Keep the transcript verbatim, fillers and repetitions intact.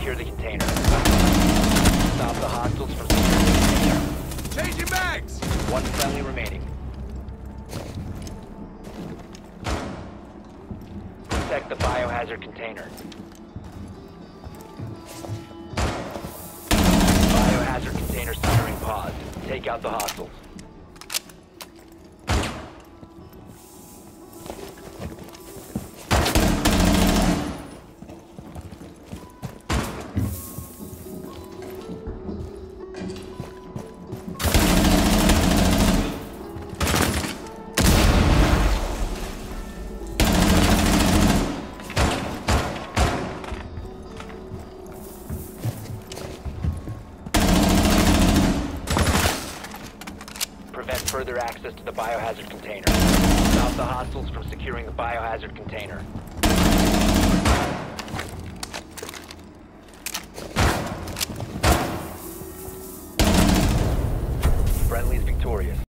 secure the container. Stop the hostiles from securing the container. Changing bags! One friendly remaining. Protect the biohazard container. Biohazard container securing paused. Take out the hostiles. Prevent further access to the biohazard container. Stop the hostiles from securing the biohazard container. Friendly's victorious.